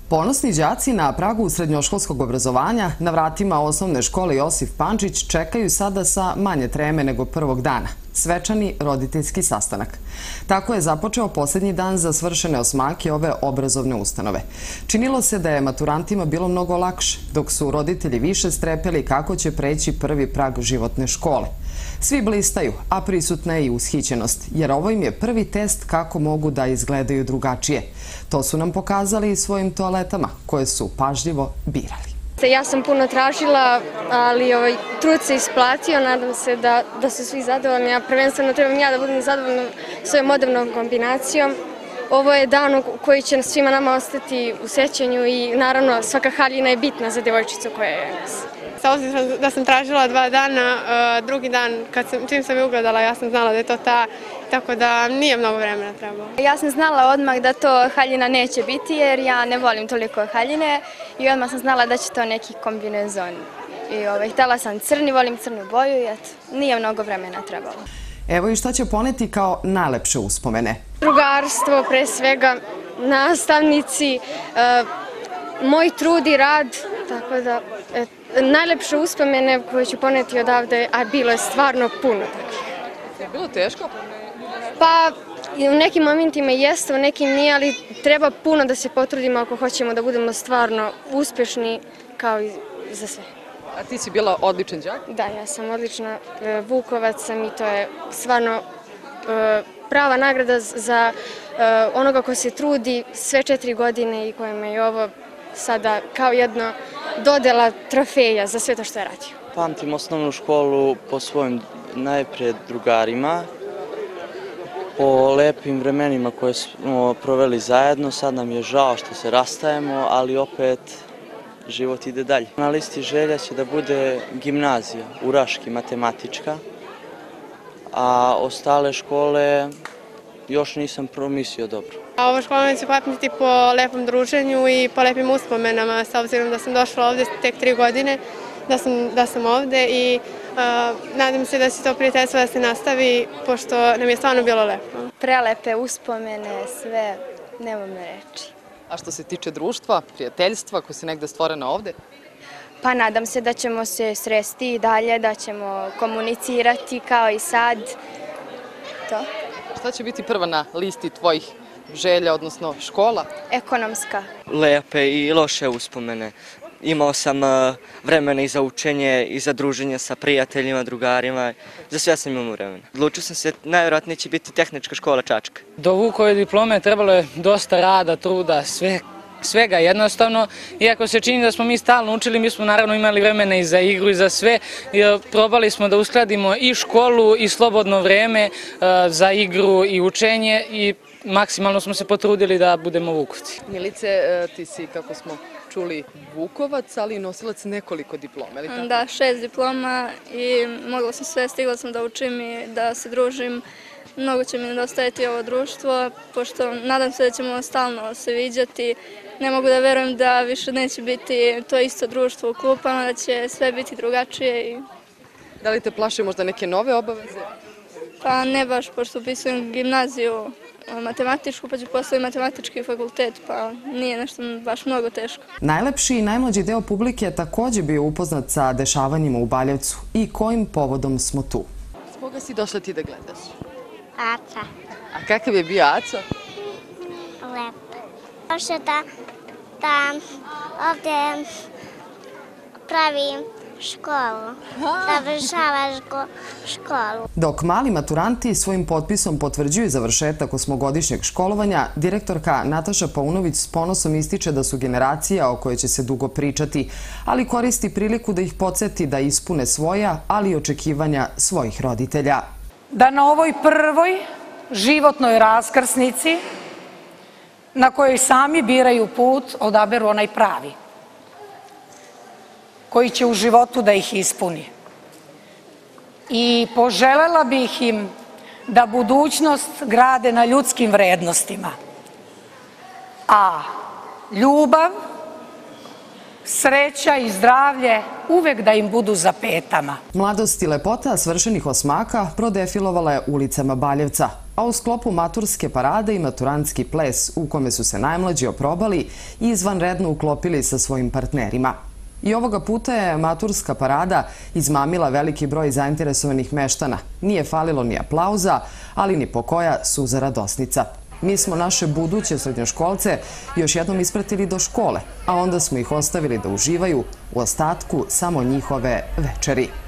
Ponosni đaci na pragu srednjoškolskog obrazovanja na vratima osnovne škole Josif Pančić čekaju sada sa manje treme nego prvog dana. Svečani roditeljski sastanak. Tako je započeo posljednji dan za svršene osmake ove obrazovne ustanove. Činilo se da je maturantima bilo mnogo lakše, dok su roditelji više strepeli kako će preći prvi prag životne škole. Svi blistaju, a prisutna je i ushićenost, jer ovo im je prvi test kako mogu da izgledaju drugačije. To su nam pokazali i svojim toaletama, koje su pažljivo birali. Ja sam puno tražila, ali trud se isplatio. Nadam se da su svi zadovoljni, a prvenstveno trebam ja da budem zadovoljna svojom modernom kombinacijom. Ovo je dan koji će svima nama ostati u sećanju i naravno svaka haljina je bitna za djevojčicu koja je nas. S obzirom da sam tražila 2 dana, drugi dan čim sam je ugledala ja sam znala da je to ta, tako da nije mnogo vremena trebalo. Ja sam znala odmah da to haljina neće biti jer ja ne volim toliko haljine i odmah sam znala da će to neki kombinezon. Htjela sam crni, volim crnu boju i eto, nije mnogo vremena trebalo. Evo i šta će poneti kao najlepše uspomene. Drugarstvo, pre svega, nastavnici, moj trud i rad, tako da najlepše uspomene koje ću poneti odavde, a bilo je stvarno puno takvih. Je bilo teško? Pa u nekim momentima jeste, u nekim nije, ali treba puno da se potrudimo ako hoćemo da budemo stvarno uspešni kao i za sve. A ti si bila odličan đak? Da, ja sam odlična, Vukovac sam i to je stvarno prava nagrada za onoga ko se trudi sve 4 godine i kojima je ovo sada kao jedno dodela trofeja za sve to što je radio. Pamtim osnovnu školu po svojim najpred drugarima, po lepim vremenima koje smo proveli zajedno. Sad nam je žao što se rastajemo, ali opet život ide dalje. Na listi želja će da bude gimnazija, u Raški, matematička, a ostale škole još nisam promislio dobro. Ova škola me će pamtiti po lepom druženju i po lepim uspomenama, s obzirom da sam došla ovde tek 3 godine, da sam ovde i nadam se da će to prijateljstvo da se nastavi, pošto nam je stvarno bilo lepo. Prelepe uspomene, sve, nemam reči. A što se tiče društva, prijateljstva koje se negde stvorena ovde? Pa nadam se da ćemo se sresti i dalje, da ćemo komunicirati kao i sad. To. Šta će biti prva na listi tvojih želja, odnosno škola? Ekonomska. Lepe i loše uspomene. Imao sam vremena i za učenje i za druženje sa prijateljima, drugarima. Za sve sam imao vremena. Odlučio sam se, najvjerojatnije će biti tehnička škola Čačka. Do Vukove diplome trebalo je dosta rada, truda, svega jednostavno. Iako se čini da smo mi stalno učili, mi smo naravno imali vremena i za igru i za sve. Probali smo da uskladimo i školu i slobodno vreme za igru i učenje i maksimalno smo se potrudili da budemo Vukovci. Milice, ti si, kako smo čuli, Vukovac, ali nosilac nekoliko diploma, ili tako? Da, 6 diploma i mogla sam sve, stigla sam da učim i da se družim. Mnogo će mi nedostajati ovo društvo, pošto nadam se da ćemo stalno se viđati. Ne mogu da verujem da više neće biti to isto društvo u klupama, da će sve biti drugačije. Da li te plaše možda neke nove obaveze? Pa ne baš, pošto upisujem gimnaziju matematičku, pa ću postaviti matematički fakultet, pa nije nešto baš mnogo teško. Najlepši i najmlađi deo publike je također bio upoznat sa dešavanjima u Baljevcu i kojim povodom smo tu. S koga si došla ti da gledaš? Aca. A kakav je bio Aca? Lep. Došla da ovdje pravi školu, završavaš školu. Dok mali maturanti svojim potpisom potvrđuju završetak osmogodišnjeg školovanja, direktorka Nataša Paunović s ponosom ističe da su generacija o kojoj će se dugo pričati, ali koristi priliku da ih podsjeti da ispune svoja, ali i očekivanja svojih roditelja. Da na ovoj prvoj životnoj raskrsnici na kojoj sami biraju put odaberu onaj pravi, koji će u životu da ih ispuni. I poželela bih im da budućnost grade na ljudskim vrednostima, a ljubav, sreća i zdravlje uvek da im budu za petama. Mladost i lepota svršenih osmaka prodefilovala je ulicama Baljevca. A u sklopu maturske parade i maturantski ples u kome su se najmlađi oprobali i izvanredno uklopili sa svojim partnerima. I ovoga puta je maturska parada izmamila veliki broj zainteresovanih meštana. Nije falilo ni aplauza, ali ni pokoja suza radosnica. Mi smo naše buduće srednjoškolce još jednom ispratili do škole, a onda smo ih ostavili da uživaju u ostatku samo njihove večeri.